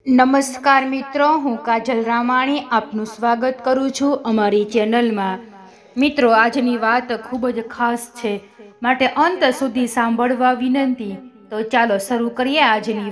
નમસ્કાર મિત્રો, હું કાજલ રામાણી આપનું સ્વાગત કરું છું અમારી ચેનલમાં। મિત્રો, આજની વાત ખૂબ જ ખાસ છે, માટે અંત સુધી સાંભળવા વિનંતી। તો ચાલો શરૂ કરીએ આજની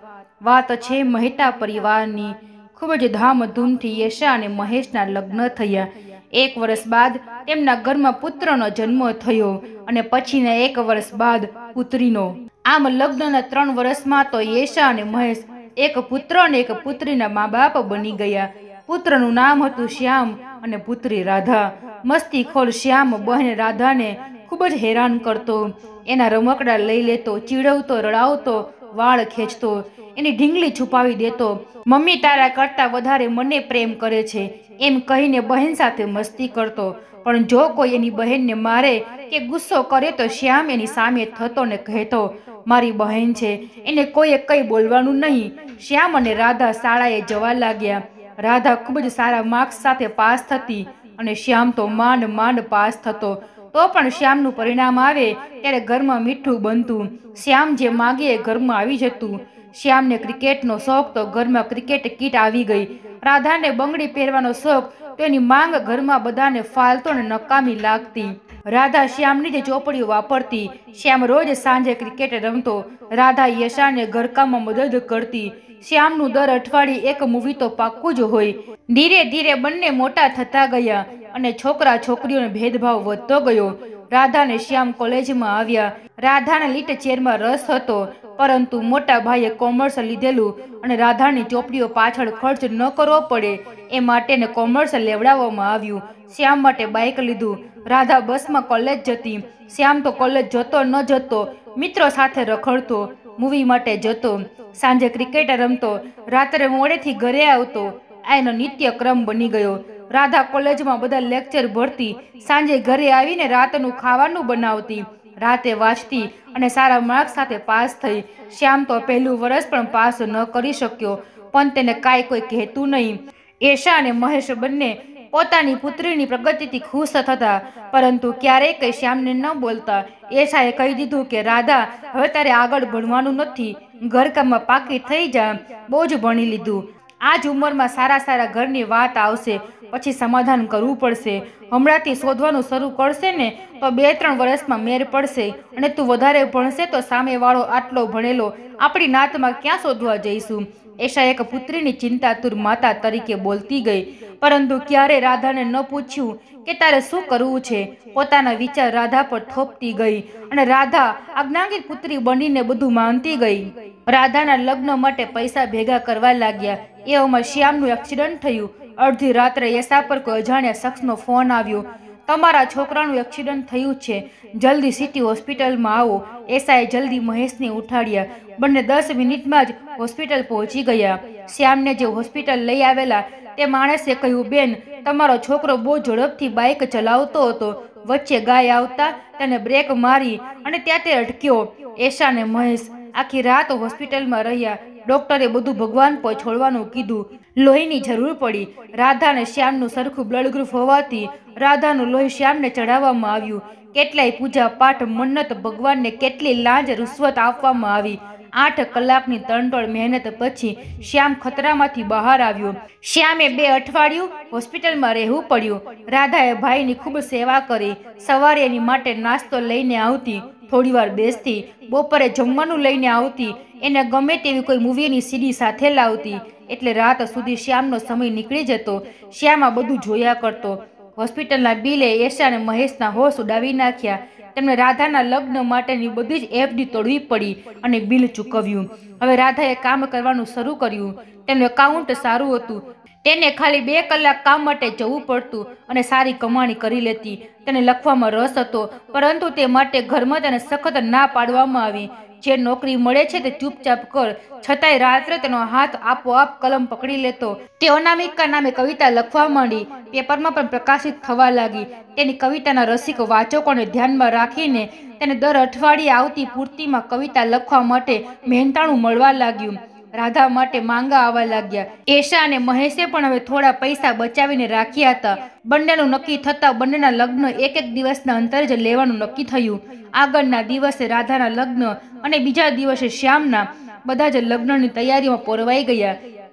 વાત છે મહેતા પરિવારની। ખૂબ જ ધામધૂમથી યશા અને મહેશના લગ્ન થયા। 1 વર્ષ બાદ તેમના ઘરમાં પુત્રનો જન્મ થયો અને પછીના 1 વર્ષ બાદ પુત્રીનો। આમ લગ્નના 3 વર્ષમાં તો યશા અને મહેશ એક પુત્ર અને એક પુત્રીના મા બાપ બની ગયા। પુત્રનું નામ હતું શ્યામ અને પુત્રી રાધા। મસ્તીખોર શ્યામ બહેન રાધાને ખૂબ જ હેરાન કરતો। એના રમકડા લઈ લેતો, ચીડવતો, રડાવતો, વાળ ખેંચતો, એની ઢીંગલી છુપાવી દેતો। મમ્મી તારા કરતાં વધારે મને પ્રેમ કરે છે એમ કહીને બહેન સાથે મસ્તી કરતો। પણ જો કોઈ એની બહેનને મારે કે ગુસ્સો કરે તો શ્યામ એની સામે થતો ને કહેતો, મારી બહેન છે, એને કોઈએ કંઈ બોલવાનું નહીં। શ્યામ અને રાધા શાળાએ જવા લાગ્યા। રાધા ખૂબ જ સારા માર્ક્સ સાથે પાસ થતી અને શ્યામ તો માંડ માંડ પાસ થતો। તો પણ શ્યામનું પરિણામ આવે ત્યારે ઘરમાં મીઠું બનતું। શ્યામ જે માગે એ ઘરમાં આવી જતું। શ્યામને ક્રિકેટનો શોખ તો ઘરમાં ક્રિકેટ કીટ આવી ગઈ। રાધાને બંગડી પહેરવાનો શોખ તો એની માંગ ઘરમાં બધાને ફાલતુ અને નકામી લાગતી। રાધા શ્યામની જ ચોપડીઓ વાપરતી। શ્યામ રોજ સાંજે ક્રિકેટ રમતો। રાધા યશાને ઘરકામમાં મદદ કરતી। શ્યામનું દર અઠવાડિયે એક મૂવી તો પાક્કું જ હોય। ધીરે ધીરે બંને મોટા થતા ગયા અને છોકરા છોકરીઓનો ભેદભાવ વધતો ગયો। રાધા અને શ્યામ કોલેજમાં આવ્યા। રાધાને લિટરેચરમાં રસ હતો, પરંતુ મોટા ભાઈએ કોમર્સ લીધેલું અને રાધાની ચોપડીઓ પાછળ ખર્ચ ન કરવો પડે એ માટે કોમર્સ લેવડાવવામાં આવ્યું। શ્યામ માટે બાઇક લીધું। રાધા બસમાં કોલેજ જતી। શ્યામ તો કોલેજ જતો ન જતો, મિત્રો સાથે રખડતો, મૂવી માટે જતો, સાંજે ક્રિકેટ રમતો, રાત્રે મોડેથી ઘરે આવતો। આ એનો નિત્ય ક્રમ બની ગયો। રાધા કોલેજમાં બધા લેક્ચર ભરતી, સાંજે ઘરે આવીને રાતનું ખાવાનું બનાવતી, રાતે વાંચતી અને સારા માર્ક્સ સાથે પાસ થઈ। શ્યામ તો પહેલું વર્ષ પણ પાસ ન કરી શક્યો, પણ તેને કાંઈ કોઈ કહેતું નહીં। યશા અને મહેશ બંને પોતાની પુત્રીની પ્રગતિથી ખુશ થતા, પરંતુ ક્યારેય કંઈ શ્યામને ન બોલતા। યશાએ કહી દીધું કે રાધા, હવે તારે આગળ ભણવાનું નથી, ઘરકામમાં પાકી થઈ જા, બહુ જ ભણી લીધું। આ જ ઉંમરમાં સારા સારા ઘરની વાત આવશે, પછી સમાધાન કરવું પડશે। હમણાંથી શોધવાનું શરૂ કરશે ને તો 2-3 વર્ષમાં મેર પડશે, અને તું વધારે ભણશે તો સામેવાળો આટલો ભણેલો આપણી નાતમાં ક્યાં શોધવા જઈશું? યશા એક પુત્રીની ચિંતાતુર માતા તરીકે બોલતી ગઈ, પરંતુ ક્યારે રાધાને ન પૂછ્યું કે તારે શું કરવું છે। પોતાના વિચાર રાધા પર થોપતી ગઈ અને રાધા આજ્ઞાની પુત્રી બનીને બધું માનતી ગઈ। રાધાના લગ્ન માટે પૈસા ભેગા કરવા લાગ્યા। એવામાં શ્યામનું એક્સિડન્ટ થયું। અડધી રાત્રે યશા પર કોઈ અજાણ્યા શખ્સનો ફોન આવ્યો, તમારા છોકરાનું એક્સિડન્ટ થયું છે, જલ્દી સિટી હોસ્પિટલમાં આવો। યશાએ જલ્દી મહેશને ઉઠાડ્યા। બંને 10 મિનિટમાં જ હોસ્પિટલ પહોંચી ગયા। શ્યામને જે હોસ્પિટલ લઈ આવેલા તે માણસે કહ્યું, બેન, તમારો છોકરો બહુ ઝડપથી બાઇક ચલાવતો હતો, વચ્ચે ગાય આવતા તેને બ્રેક મારી અને ત્યાં તે અટક્યો। યશા અને મહેશ આખી રાત હોસ્પિટલમાં રહ્યા। ડોક્ટરે બધું ભગવાન પર છોડવાનું કીધું। લોહીની જરૂર પડી। રાધા અને શ્યામનું સરખું બ્લડ ગ્રુપ હોવાથી રાધાનું લોહી શ્યામને ચડાવવામાં આવ્યું। કેટલાય પૂજા પાઠ, મન્નત, ભગવાનને કેટલી લાંચ રૂશ્વત આપવામાં આવી। 8 કલાકની તનતોડ મહેનત પછી શ્યામ ખતરામાંથી બહાર આવ્યો। શ્યામે 2 અઠવાડિયું હોસ્પિટલમાં રહેવું પડ્યું। રાધાએ ભાઈની ખૂબ સેવા કરી। સવારે એની માટે નાસ્તો લઈને આવતી, થોડીવાર બેસતી, બપોરે જમવાનું લઈને આવતી, એને ગમે તેવી કોઈ મૂવીની સીડી સાથે લાવતી, એટલે રાત સુધી શ્યામનો સમય નીકળી જતો। શ્યામ આ બધું જોયા કરતો। હોસ્પિટલના બિલે યશા અને મહેશના હોશ ઉડાવી નાખ્યા। તેમને રાધાના લગ્ન માટેની બધી જ એફડી તોડવી પડી અને બિલ ચૂકવ્યું। હવે રાધાએ કામ કરવાનું શરૂ કર્યું। તેનું એકાઉન્ટ સારું હતું। તેને ખાલી 2 કલાક કામ માટે જવું પડતું અને સારી કમાણી કરી લેતી। તેને લખવામાં રસ હતો, પરંતુ તે માટે ઘરમાં તેને સખત ના પાડવામાં આવી। જે નોકરી મળે છે તે ચૂપચાપ કર, છતાંય રાત્રે તેનો હાથ આપોઆપ કલમ પકડી લેતો। તે અનામિકા નામે કવિતા લખવા માંડી, પેપરમાં પણ પ્રકાશિત થવા લાગી। તેની કવિતાના રસિક વાચકોને ધ્યાનમાં રાખીને તેને દર અઠવાડિયે આવતી પૂર્તિમાં કવિતા લખવા માટે મહેનતાણું મળવા લાગ્યું। રાધા માટે માંગા આવવા લાગ્યા। યશા અને મહેશે પણ હવે થોડા પૈસા બચાવીને રાખ્યા હતા। બંનેનું નક્કી થતાં બંનેના લગ્ન એક દિવસના અંતરે જ લેવાનું નક્કી થયું। આગળના દિવસે રાધાના લગ્ન અને બીજા દિવસે શ્યામના। બધા જ લગ્નની તૈયારીમાં પોરવાઈ ગયા।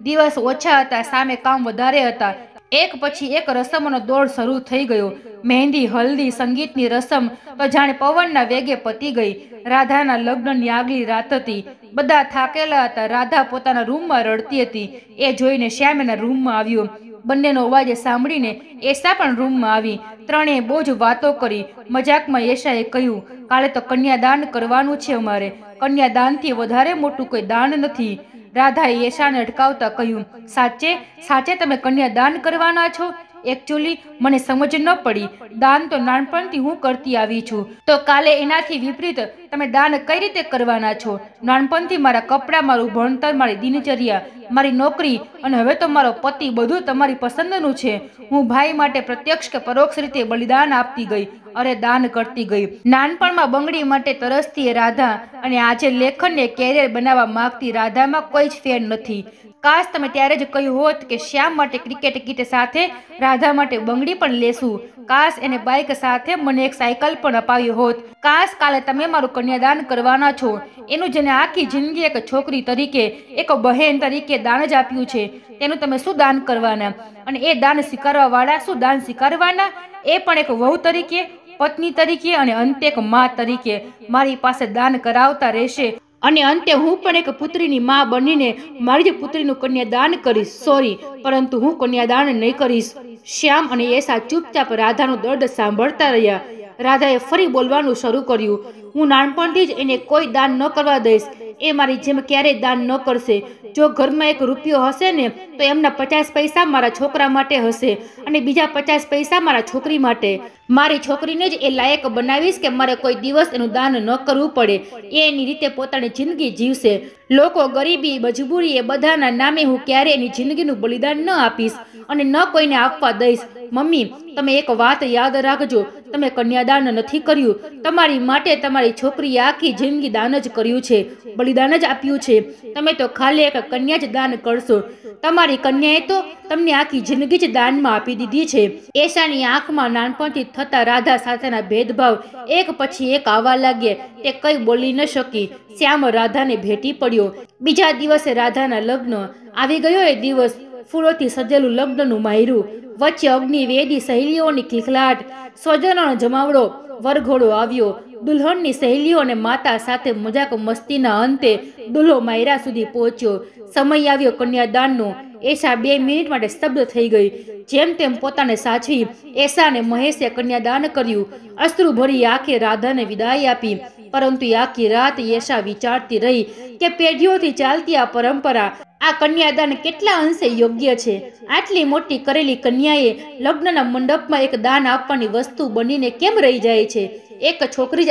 દિવસ ઓછા હતા, સામે કામ વધારે હતા. એક પછી એક રસમોનો દોર શરૂ થઈ ગયો. મહેંદી, હલ્દી, સંગીતની રસમ તો જાણે પવનના વેગે પતી ગઈ. રાધાના લગ્નની આગલી રાત હતી. બધા થાકેલા હતા. રાધા પોતાના રૂમમાં રડતી હતી. એ જોઈને શ્યામ એના રૂમમાં આવ્યો. બંનેનો અવાજ સાંભળીને એશા પણ રૂમમાં આવી. ત્રણેય બહુ જ વાતો કરી. મજાકમાં એશાએ કહ્યું, કાલે તો કન્યાદાન કરવાનું છે અમારે. કન્યાદાનથી વધારે મોટું કોઈ દાન નથી. રાધાએ એશાને અટકાવતા કહ્યું, સાચે સાચે તમે કન્યાદાન કરવાના છો? એકચ્યુઅલી મને સમજ ન પડી. દાન તો નાનપણથી હું કરતી આવી છું, તો કાલે એનાથી વિપરીત તમે દાન કઈ રીતે કરવાના છો? નાનપણથી મારા કપડાં, મારું ભણતર, મારી દિનચર્યા, મારી નોકરી અને હવે તો મારો પતિ બધું તમારી પસંદનું છે. હું ભાઈ માટે પ્રત્યક્ષ કે પરોક્ષ રીતે બલિદાન આપતી ગઈ. અરે દાન કરતી ગઈ. નાનપણમાં બંગડી માટે તરસતી રાધા અને આજે લેખનને કેરિયર બનાવવા માંગતી રાધામાં કોઈ જ ફેર નથી. કાશ તમે ત્યારે જ કહ્યું હોત કે શ્યામ માટે ક્રિકેટ કિટ સાથે રાધા માટે બંગડી પણ લેશું. કાશ એને બાઇક સાથે મને એક સાયકલ પણ અપાવી હોત. કાશ કાલે તમે મારું કન્યાદાન કરવાના છો. એનું જેને આખી જિંદગી એક છોકરી તરીકે, એક બહેન તરીકે દાન જ આપ્યું છે, તેનું તમે શું દાન કરવાના? અને એ દાન સ્વીકારવા વાળા શું દાન સ્વીકારવાના? એ પણ એક વહુ તરીકે, પત્ની તરીકે અને અંતે એક મા તરીકે મારી પાસે દાન કરાવતા રહેશે. અને અંતે હું પણ એક પુત્રીની મા બનીને મારી જ પુત્રીનું કન્યાદાન કરીશ. સોરી, પરંતુ હું કન્યાદાન નહીં કરીશ. શ્યામ અને એશા ચૂપચાપ રાધાનું દર્દ સાંભળતા રહ્યા. રાધાએ ફરી બોલવાનું શરૂ કર્યું, હું નાનપણથી જ એને કોઈ દાન ન કરવા દઈશ. એ મારી જેમ ક્યારેય દાન ન કરશે. જો ઘરમાં એક રૂપિયો હશે ને, તો એમના 50 પૈસા મારા છોકરા માટે હશે અને બીજા 50 પૈસા મારા છોકરી માટે. મારી છોકરીને જ એ લાયક બનાવીશ કે મારે કોઈ દિવસ એનું દાન ન કરવું પડે. એ એની રીતે પોતાની જિંદગી જીવશે. લોકો, ગરીબી, મજબૂરી એ બધાના નામે હું ક્યારે એની જિંદગીનું બલિદાન ન આપીશ અને ન કોઈને આપવા દઈશ. મમ્મી, તમે એક વાત યાદ રાખજો, તમે કન્યાદાન નથી કર્યું. તમારી માટે તમારી છોકરીએ આખી જિંદગી દાન જ કર્યું છે, બલિદાન જ આપ્યું છે. તમે તો ખાલી એક કન્યા જ દાન કરશો. તમારી કન્યાએ તો તમને આખી જિંદગી જ દાનમાં આપી દીધી છે. એશાની આંખમાં નાનપણથી થતા રાધા સાથેના ભેદભાવ એક પછી એક આવવા લાગ્યા. તે કંઈ બોલી ન શકી. શ્યામ રાધાને ભેટી પડ્યો. બીજા દિવસે રાધાના લગ્ન આવી ગયો. એ દિવસ ફૂલોથી સજેલું લગ્નનું માયરું, વચ્ચે અગ્નિવેદી સહેલીઓની ખિલખિલાટ, સ્વજનોનો જમાવડો. વરઘોડો આવ્યો. દુલ્હનની સહેલીઓ અને માતા સાથે મજાક મસ્તીના અંતે દુલ્હો માયરા સુધી પહોંચ્યો. સમય આવ્યો કન્યાદાનનો. એશા 2 મિનિટ માટે સ્તબ્ધ થઈ ગઈ. જેમ તેમ પોતાને સાચવી એશા અને મહેશે કન્યાદાન કર્યું. અશ્રુ ભરી આંખે રાધાને વિદાય આપી. પરંતુ આખી રાત એશા વિચારતી રહી કે પેઢીઓથી ચાલતી આ પરંપરા, આ કન્યાદાન કેટલા અંશે યોગ્ય છે? આટલી મોટી કરેલી કન્યાએ લગ્નના મંડપમાં એક દાન આપવાની વસ્તુ બનીને કેમ રહી જાય છે? એક છોકરી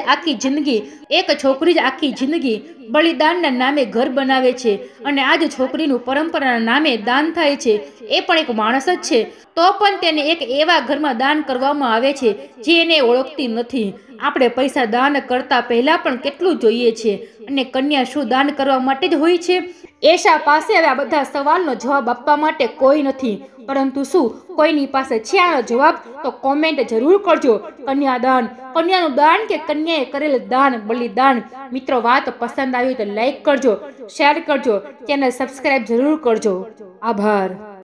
જ આખી જિંદગી બલિદાનના નામે ઘર બનાવે છે અને આજ છોકરીનું પરંપરાના નામે દાન થાય છે. એ પણ એક માણસ જ છે, તો પણ તેને એક એવા ઘરમાં દાન કરવામાં આવે છે જે એને ઓળખતી નથી. આપણે પૈસા દાન કરતા પહેલા પણ કેટલું જોઈએ છે, અને કન્યા શું દાન કરવા માટે જ હોય છે? એશા પાસે હવે આ બધા સવાલનો જવાબ આપવા માટે કોઈ નથી, પરંતુ શું કોઈની પાસે છે આનો જવાબ? તો કોમેન્ટ જરૂર કરજો. કન્યાદાન, કન્યાનું દાન કે કન્યાએ કરેલ દાન, બલિદાન? મિત્રો, વાત પસંદ આવી તો લાઈક કરજો, શેર કરજો, ચેનલ સબસ્ક્રાઈબ જરૂર કરજો. આભાર.